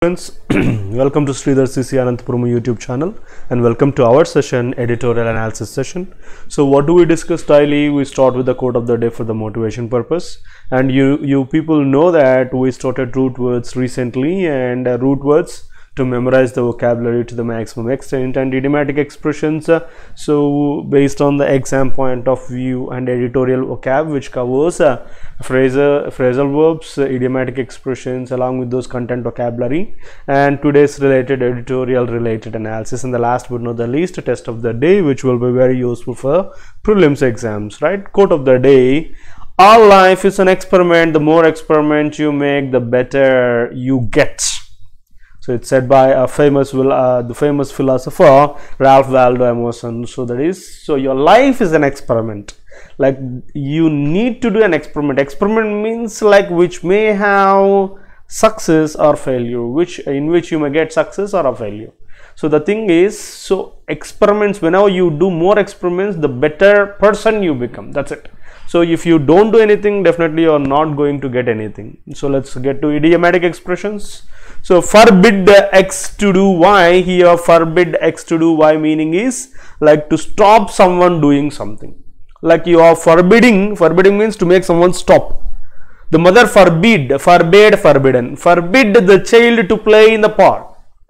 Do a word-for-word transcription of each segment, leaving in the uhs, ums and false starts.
Friends, welcome to Sridhar C C Ananthapuram YouTube channel and welcome to our session, editorial analysis session. So what do we discuss daily? We start with the quote of the day for the motivation purpose, and you you people know that we started root words recently, and uh, root words to memorize the vocabulary to the maximum extent, and idiomatic expressions. Uh, so based on the exam point of view, and editorial vocab, which covers uh, phrasal phrasal verbs, uh, idiomatic expressions along with those content vocabulary, and today's related editorial related analysis, and the last but not the least, a test of the day, which will be very useful for prelims exams, right? Quote of the day: all life is an experiment. The more experiment you make, the better you get. So it's said by a famous uh, the famous philosopher Ralph Waldo Emerson. So that is, so your life is an experiment. Like, you need to do an experiment. Experiment means like which may have success or failure, which in which you may get success or a failure. So the thing is, so experiments, whenever you do more experiments, the better person you become. That's it. So if you don't do anything, definitely you are not going to get anything. So let's get to idiomatic expressions. So forbid X to do Y. Here forbid X to do Y meaning is like to stop someone doing something. Like you are forbidding, forbidding means to make someone stop. The mother forbid, forbade, forbidden, forbid the child to play in the park.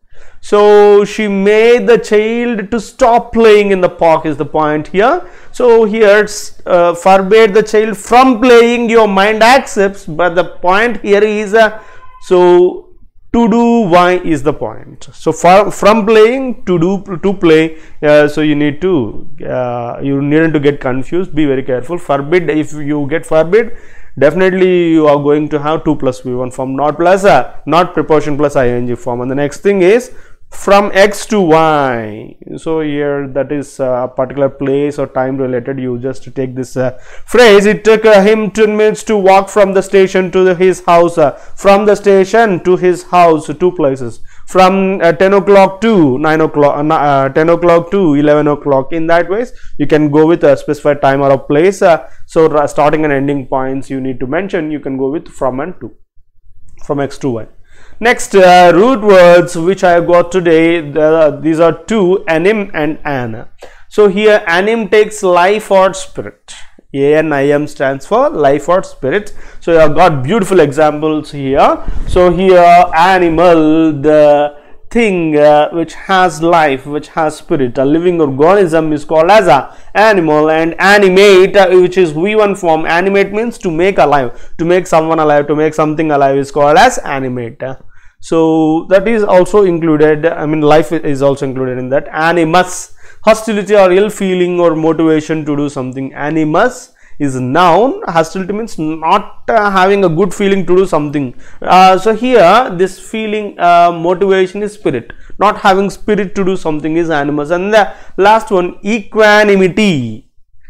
So she made the child to stop playing in the park is the point here. So here uh, forbade the child from playing, your mind accepts, but the point here is uh, so to do Y is the point. So for, from playing to do to play, uh, so you need to uh, you need to get confused. Be very careful. Forbid, if you get forbid, definitely you are going to have two plus V one form, not plus uh, not preposition plus ing form. And the next thing is from X to Y. So here that is a particular place or time related. You just take this uh, phrase. It took uh, him ten minutes to walk from the station to the, his house. Uh, from the station to his house, two places. From uh, ten o'clock to nine o'clock, uh, uh, ten o'clock to eleven o'clock. In that ways, you can go with a specified time or a place. Uh, so uh, starting and ending points you need to mention. You can go with from and to, from X to Y. Next, uh, root words which I have got today, the, these are two, anim and an. So here anim takes life or spirit. A N I M stands for life or spirit. So I have got beautiful examples here. So here animal, the thing uh, which has life, which has spirit, a living organism is called as a animal, and animate, uh, which is V one form. Animate means to make alive, to make someone alive, to make something alive is called as animate. So that is also included. I mean, life is also included in that. Animus, hostility or ill feeling or motivation to do something. Animus is noun. Hostility means not uh, having a good feeling to do something. Uh, so here this feeling, uh, motivation is spirit. Not having spirit to do something is animus. And the last one, equanimity.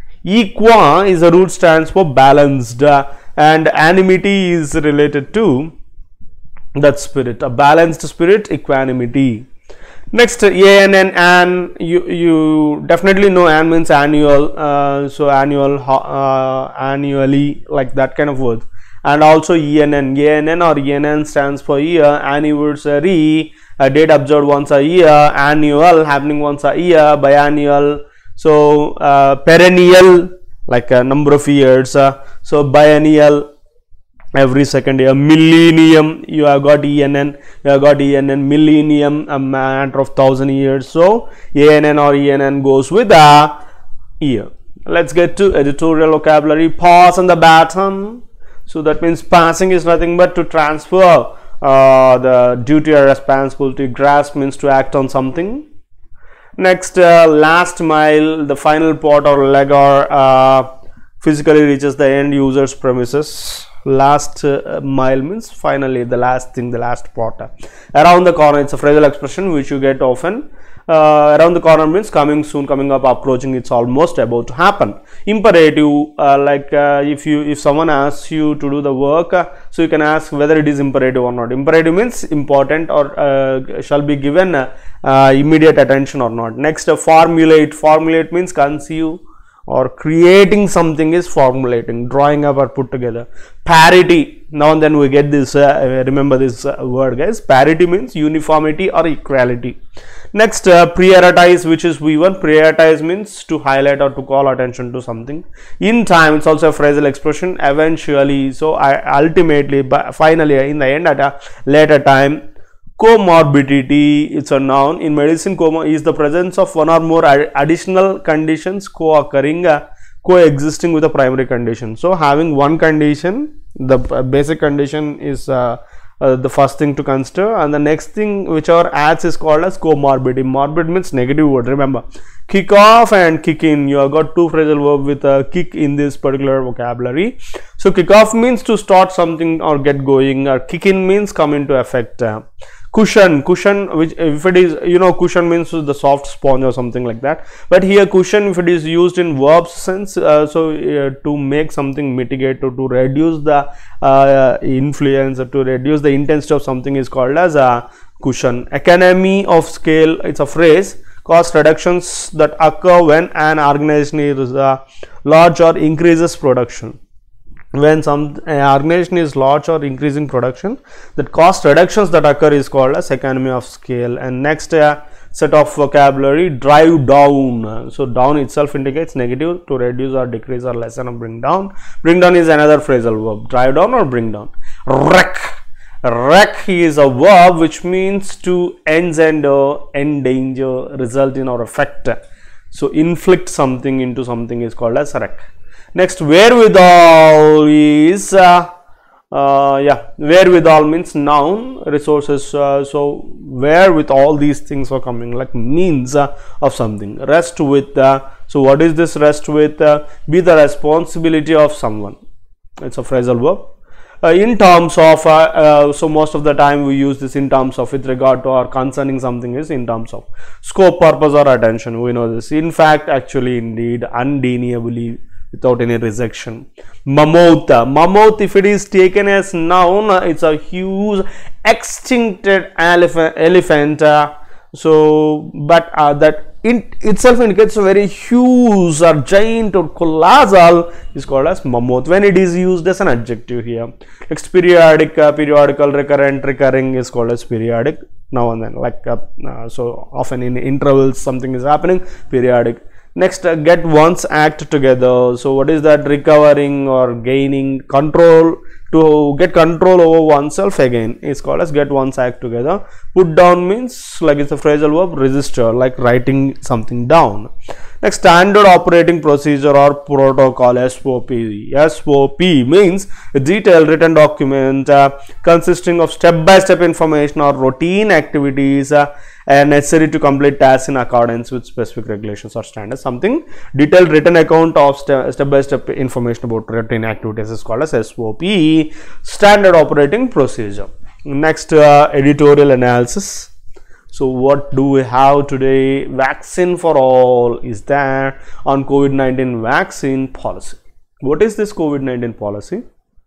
Equa is a root, stands for balanced, uh, and animity is related to that spirit. A balanced spirit, equanimity. Next, A N N, an, you, you definitely know an means annual, uh, so annual, uh, annually, like that kind of word. And also E N N, A N N or E N N stands for year, anniversary, a date observed once a year, annual, happening once a year, biannual, so uh, perennial, like a number of years, uh, so biennial, every second year. Millennium, you have got E N N, you have got E N N, millennium, a matter of thousand years. So A N N or E N N goes with a year. Let's get to editorial vocabulary. Pass on the baton. So that means passing is nothing but to transfer uh, the duty or responsibility. Grasp means to act on something. Next, uh, last mile, the final part or leg or uh, physically reaches the end user's premises. Last uh, mile means finally, the last thing, the last part. Around the corner, it's a phrasal expression which you get often. Uh, around the corner means coming soon, coming up, approaching, it's almost about to happen. Imperative, uh, like uh, if you if someone asks you to do the work, uh, so you can ask whether it is imperative or not. Imperative means important or uh, shall be given uh, uh, immediate attention or not. Next, uh, formulate. Formulate means conceive or creating something is formulating, drawing up or put together. Parity, Now and then we get this, uh, remember this uh, word guys, parity means uniformity or equality. Next, uh, prioritize, which is V one. Prioritize means to highlight or to call attention to something. In time, it's also a phrasal expression, eventually, so I ultimately, but finally, in the end, at a later time. Comorbidity, it's a noun. In medicine, coma is the presence of one or more ad additional conditions co-occurring, uh, coexisting with a primary condition. So having one condition, the basic condition is uh, uh, the first thing to consider, and the next thing whichever adds is called as comorbidity. Morbid means negative word, remember. Kick off and kick in, you have got two phrasal verb with a kick in this particular vocabulary. So kick off means to start something or get going, or kick in means come into effect. Uh, cushion, cushion, which if it is, you know, cushion means the soft sponge or something like that, but here cushion, if it is used in verb sense, uh, so uh, to make something mitigate, to, to reduce the uh, influence, or to reduce the intensity of something is called as a cushion. Economy of scale, it's a phrase. Cost reductions that occur when an organization is uh, large or increases production. When some uh, organization is large or increasing production, that cost reductions that occur is called as economy of scale. And next uh, set of vocabulary, drive down. So down itself indicates negative, to reduce or decrease or lessen or bring down. Bring down is another phrasal verb, drive down or bring down. Wreck. Wreck is a verb which means to engender, endanger, result in or affect. So inflict something into something is called as wreck. Next, wherewithal is uh, uh, yeah, wherewithal means noun, resources. Uh, so where with all these things are coming, like means uh, of something. Rest with. Uh, so what is this rest with? Uh, be the responsibility of someone. It's a phrasal verb. Uh, in terms of, uh, uh, so most of the time we use this in terms of, with regard to or concerning something is in terms of. Scope, purpose or attention, we know this. In fact, actually, indeed, undeniably, without any rejection. Mammoth, mammoth if it is taken as noun, it's a huge extincted elephant, elephant uh, so but uh, that in itself indicates a very huge or giant or colossal is called as mammoth when it is used as an adjective here. Next, periodic, uh, periodical, recurrent, recurring is called as periodic, now and then, like uh, uh, so often in intervals something is happening, periodic. Next, uh, get one's act together. So what is that? Recovering or gaining control, to get control over oneself again is called as get one's act together. Put down means, like it's a phrasal verb, register, like writing something down. Next, standard operating procedure or protocol, S O P. S O P means a detailed written document uh, consisting of step-by-step information or routine activities uh, and necessary to complete tasks in accordance with specific regulations or standards. Something detailed written account of step-by-step information about routine activities is called as S O P, standard operating procedure. Next, uh, editorial analysis. So what do we have today? Vaccine for all is there on COVID nineteen vaccine policy. What is this COVID nineteen policy?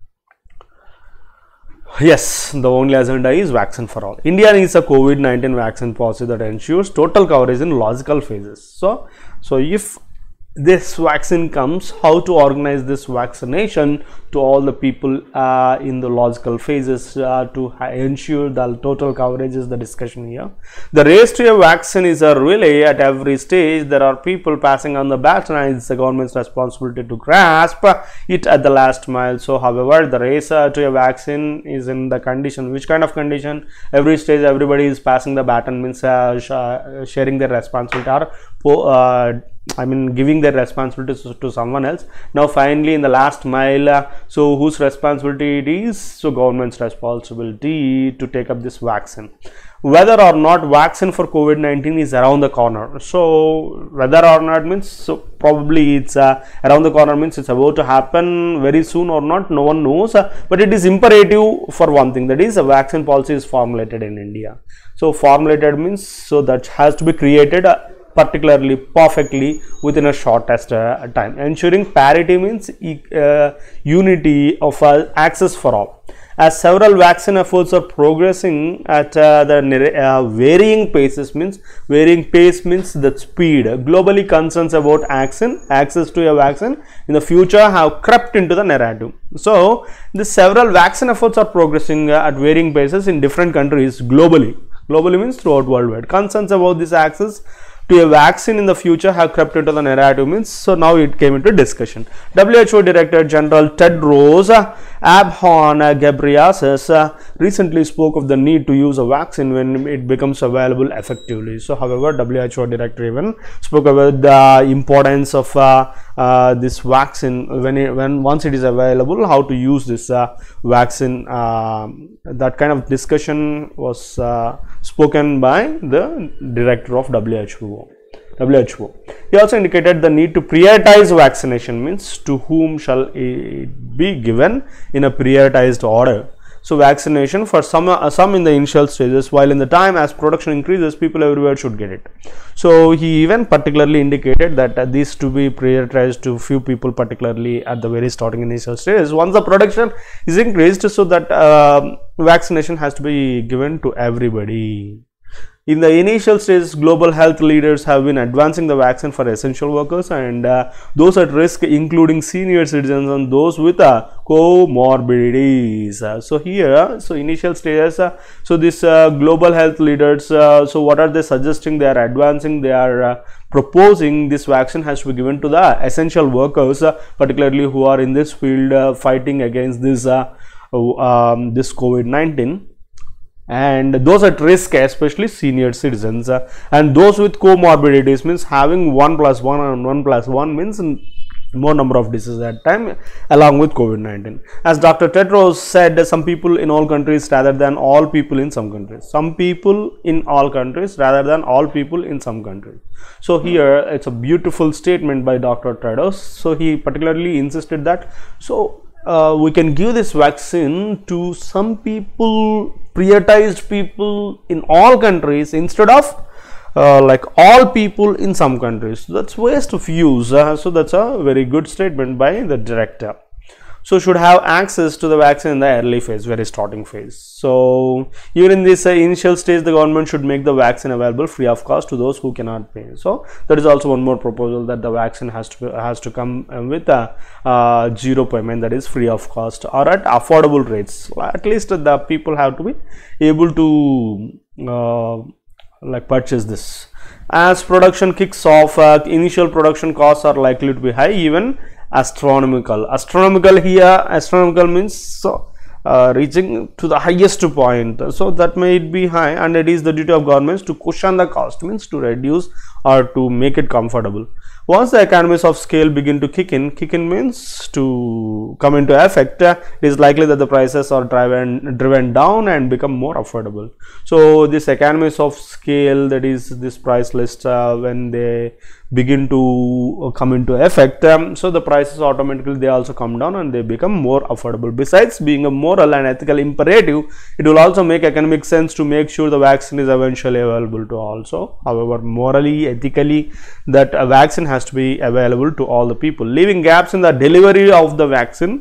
Yes, the only agenda is vaccine for all. India needs a COVID nineteen vaccine policy that ensures total coverage in logical phases. So, so if this vaccine comes, how to organize this vaccination to all the people uh, in the logical phases uh, to ensure the total coverage is the discussion here. The race to a vaccine is a relay. At every stage there are people passing on the baton, and it's the government's responsibility to grasp it at the last mile. So however, the race uh, to a vaccine is in the condition. Which kind of condition? Every stage everybody is passing the baton, means uh, sh sharing their responsibility or uh, I mean giving their responsibilities to someone else. Now finally in the last mile, uh, so whose responsibility it is? So government's responsibility to take up this vaccine. Whether or not vaccine for COVID nineteen is around the corner. So whether or not means, so probably it's uh, around the corner means it's about to happen very soon or not, no one knows, uh, but it is imperative for one thing, that is a vaccine policy is formulated in India. So formulated means, so that has to be created uh, particularly perfectly within a shortest uh, time. Ensuring parity means uh, unity of uh, access for all. as several vaccine efforts are progressing at uh, the uh, varying paces. Means varying pace means the speed. Globally, concerns about access access to a vaccine in the future have crept into the narrative. So the several vaccine efforts are progressing uh, at varying paces in different countries globally. Globally means throughout worldwide. Concerns about this access to a vaccine in the future have crept into the narrative. Means so now it came into discussion. W H O Director General Tedros Adhanom Ghebreyesus uh, recently spoke of the need to use a vaccine when it becomes available effectively. So however, W H O Director even spoke about the importance of uh, uh, this vaccine when it, when once it is available, how to use this uh, vaccine. Uh, that kind of discussion was uh, spoken by the director of W H O. W H O. He also indicated the need to prioritize vaccination, means to whom shall it be given in a prioritized order. So vaccination for some uh, some in the initial stages, while in the time as production increases, people everywhere should get it. So he even particularly indicated that uh, these to be prioritized to few people, particularly at the very starting initial stages. Once the production is increased, so that uh, vaccination has to be given to everybody. In the initial stages, global health leaders have been advancing the vaccine for essential workers and uh, those at risk, including senior citizens and those with uh, comorbidities. Uh, so here, so initial stages, uh, so this uh, global health leaders, uh, so what are they suggesting? They are advancing, they are uh, proposing this vaccine has to be given to the essential workers, uh, particularly who are in this field uh, fighting against this, uh, um, this COVID nineteen. And those at risk, especially senior citizens, uh, and those with comorbidities, means having one plus one and one plus one means more number of diseases at time along with COVID nineteen. As Doctor Tedros said, some people in all countries rather than all people in some countries. Some people in all countries rather than all people in some countries. So here it's a beautiful statement by Doctor Tedros. So he particularly insisted that so uh, we can give this vaccine to some people, prioritized people in all countries instead of uh, like all people in some countries. So that's waste of use. Uh, so that's a very good statement by the director. So should have access to the vaccine in the early phase, very starting phase. So even in this uh, initial stage, the government should make the vaccine available free of cost to those who cannot pay. So that is also one more proposal, that the vaccine has to has to come with a uh, zero payment, that is free of cost or at affordable rates. At least the people have to be able to uh, like purchase this. As production kicks off, uh, initial production costs are likely to be high, even astronomical. Astronomical here, astronomical means so uh, reaching to the highest point. So that may be high, and it is the duty of governments to cushion the cost, means to reduce or to make it comfortable. Once the economies of scale begin to kick in, kick in means to come into effect, uh, it is likely that the prices are driven driven down and become more affordable. So this economies of scale, that is this price list, uh, when they begin to come into effect, um, so the prices automatically they also come down and they become more affordable. Besides being a moral and ethical imperative, it will also make economic sense to make sure the vaccine is eventually available to all. So however, morally, ethically, that a vaccine has to be available to all the people, leaving gaps in the delivery of the vaccine.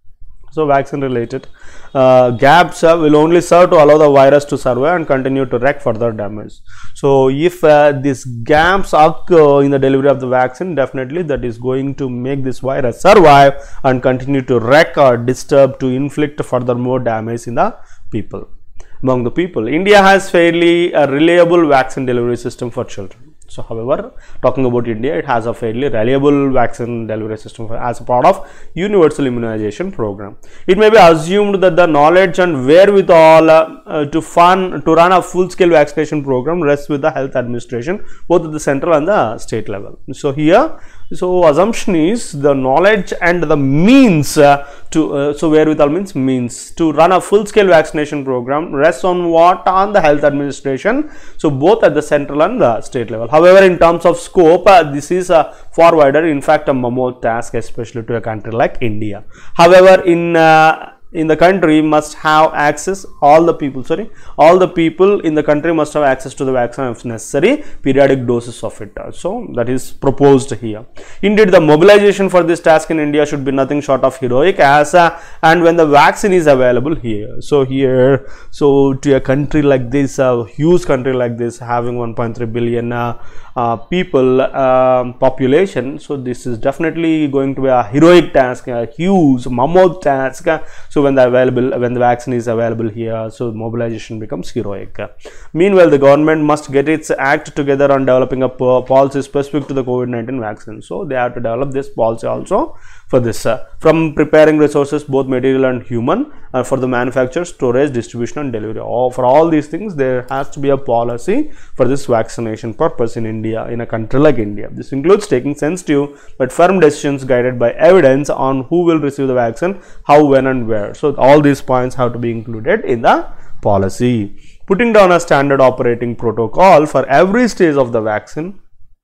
So vaccine related uh, gaps uh, will only serve to allow the virus to survive and continue to wreak further damage. So if uh, these gaps occur in the delivery of the vaccine, definitely that is going to make this virus survive and continue to wreak or disturb, to inflict further more damage in the people, among the people. India has fairly a reliable vaccine delivery system for children. So however, talking about India, it has a fairly reliable vaccine delivery system for, as a part of universal immunization program. It may be assumed that the knowledge and wherewithal uh, uh, to fund to run a full-scale vaccination program rests with the health administration, both at the central and the state level. So here, so assumption is the knowledge and the means uh, to uh, so wherewithal means means to run a full-scale vaccination program rests on what? On the health administration. So both at the central and the state level. However, in terms of scope, uh, this is a far wider, in fact a mammoth task, especially to a country like India. However, in uh, in the country must have access, all the people, sorry, all the people in the country must have access to the vaccine if necessary, periodic doses of it. So that is proposed here. Indeed, the mobilization for this task in India should be nothing short of heroic, as uh, and when the vaccine is available here. So here, so to a country like this, a huge country like this, having one point three billion uh, uh, people uh, population, so this is definitely going to be a heroic task, a huge mammoth task. So when the available when the vaccine is available here, so mobilization becomes heroic. Meanwhile, the government must get its act together on developing a policy specific to the COVID nineteen vaccine. So they have to develop this policy also for this, uh, from preparing resources, both material and human, uh, for the manufacture, storage, distribution and delivery. All, for all these things, there has to be a policy for this vaccination purpose in India, in a country like India. This includes taking sensitive but firm decisions guided by evidence on who will receive the vaccine, how, when and where. So all these points have to be included in the policy. Putting down a standard operating protocol for every stage of the vaccine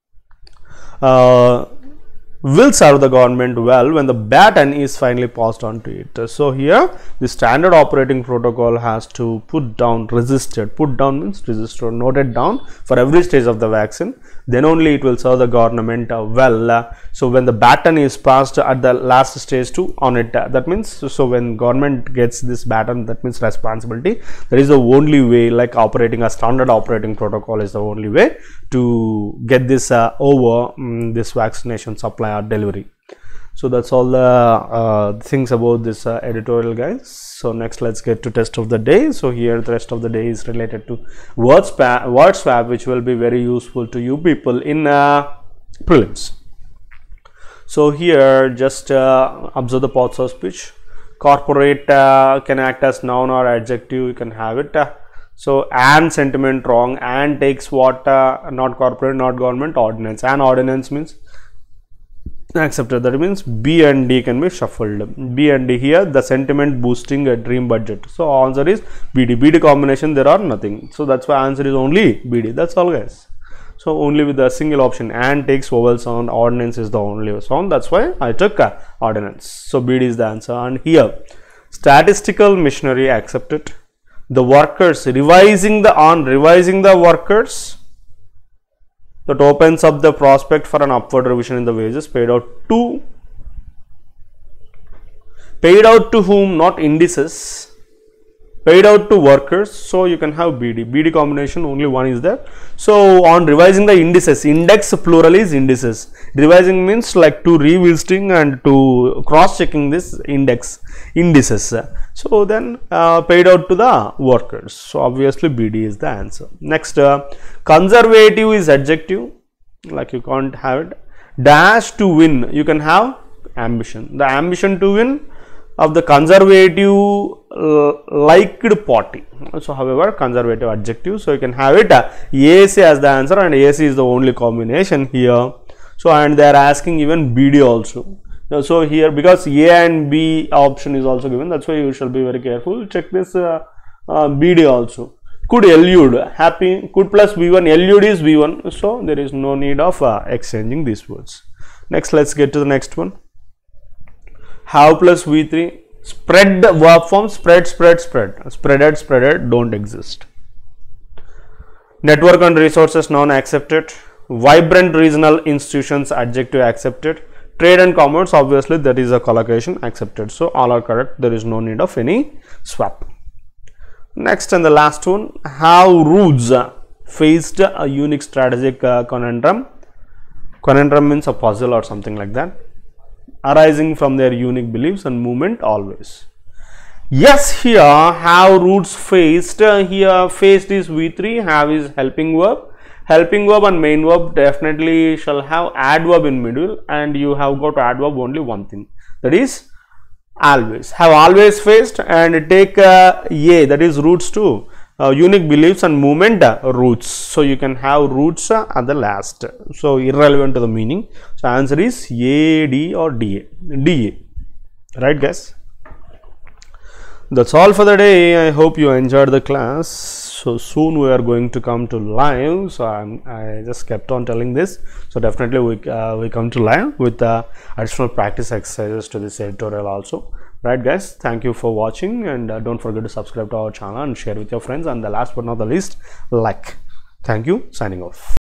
uh, will serve the government well when the baton is finally passed on to it. So here the standard operating protocol has to put down, registered, put down means registered, noted down for every stage of the vaccine, then only it will serve the government uh, well. Uh, so when the baton is passed at the last stage to on it, uh, that means, so, so when government gets this baton, that means responsibility, that is the only way, like operating a standard operating protocol is the only way to get this uh, over um, this vaccination supply or delivery. So that's all the uh, things about this uh, editorial, guys. So next let's get to test of the day. So here the rest of the day is related to word swap, word swap which will be very useful to you people in uh, prelims. So here just uh, observe the parts of speech. Corporate uh, can act as noun or adjective, you can have it. Uh, so and sentiment wrong, and takes what, uh, not corporate, not government, ordinance. And ordinance means accepted, that means B and D can be shuffled. B and D here, the sentiment boosting a dream budget. So answer is B D. B D combination there are nothing. So that's why answer is only B D. That's all, guys. So only with the single option, and takes vowel sound, ordinance is the only sound. That's why I took uh, ordinance. So B D is the answer. And here statistical machinery accepted. The workers revising the on revising the workers, that opens up the prospect for an upward revision in the wages paid out to paid out to whom, not indices, paid out to workers. So you can have B D. B D combination only one is there. So on revising the indices, index plural is indices. Revising means like to revisiting and to cross checking this index indices. So then uh, paid out to the workers. So obviously B D is the answer. Next, uh, conservative is adjective, like you can't have it. Dash to win, you can have ambition. The ambition to win of the conservative uh, liked party. So however conservative adjective, so you can have it uh, A C as the answer, and A C is the only combination here. So and they are asking even B D also. So here, because A and B option is also given, that's why you shall be very careful. Check this uh, uh, B D also. Could elude, happy, could plus V one, elude is V one. So there is no need of uh, exchanging these words. Next, let's get to the next one. Have plus V three, spread the verb form, spread, spread, spread. Spreaded, spreaded don't exist. Network and resources noun accepted. Vibrant regional institutions adjective accepted. Trade and commerce, obviously that is a collocation, accepted. So all are correct, there is no need of any swap. Next and the last one, how Rhodes faced a unique strategic uh, conundrum. Conundrum means a puzzle or something like that, arising from their unique beliefs and movement always. Yes, here how Rhodes faced, uh, here faced is V three, have is helping verb. Helping verb and main verb definitely shall have adverb in middle, and you have got adverb only one thing, that is always. Have always faced, and take uh, A, that is roots to uh, unique beliefs and movement uh, roots. So you can have roots uh, at the last. So irrelevant to the meaning. So answer is A, D or D A. D A. Right, guys? That's all for the day. I hope you enjoyed the class. So soon we are going to come to live. So I'm, I just kept on telling this. So definitely we uh, we come to live with uh, additional practice exercises to this editorial also. Right guys, thank you for watching, and uh, don't forget to subscribe to our channel and share with your friends, and the last but not the least, like. Thank you, signing off.